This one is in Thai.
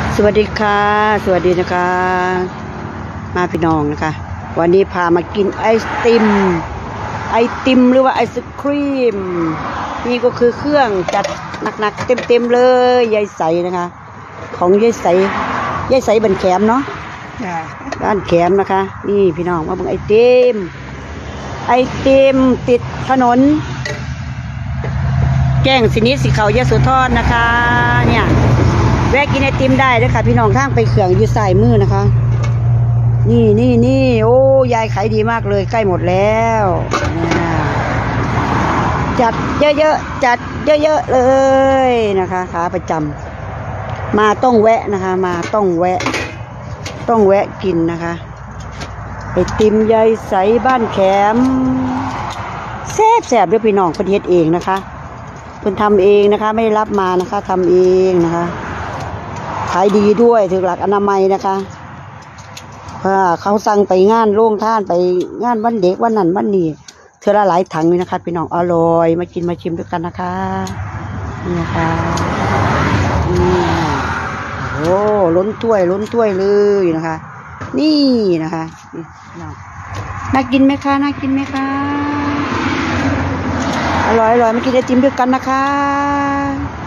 สวัสดีค่ะสวัสดีนะคะมาพี่น้องนะคะวันนี้พามากินไอติมหรือว่าไอศครีมนี่ก็คือเครื่องจัดหนักๆเต็มเลยยายใสนะคะของยายใสบันแขมเนาะบ้านแขมนะคะนี่พี่น้องมาเบิ่งไอติมติดถนนแก้งสินิสีเขายโสธรนะคะเนี่ยแวะกินไอติมได้ด้วยค่ะพี่น้องทางไปเขื่องอยู่สายมือนะคะนี่โอ้ยายขายดีมากเลยใกล้หมดแล้วจัดเยอะๆเลยนะคะขาประจำมาต้องแวะนะคะมาต้องแวะกินนะคะไอติมยายใสบ้านแขมแซ่บด้วยพี่น้องคนเฮ็ดเองนะคะเพิ่นทำเองนะคะไม่ได้รับมานะคะทำเองนะคะขายดีด้วยถึงหลักอนามัยนะคะเขาสั่งไปงานโรงทานไปงานวันเด็กวันนั้นวันนี้เธอละหลายถังเลยนะคะพี่น้องอร่อยมากินมาชิมด้วยกันนะคะนี่นะคะโอ้ล้นถ้วยเลยนะคะนี่นะคะน่ากินไหมคะอร่อยมากินไอติมด้วยกันนะคะ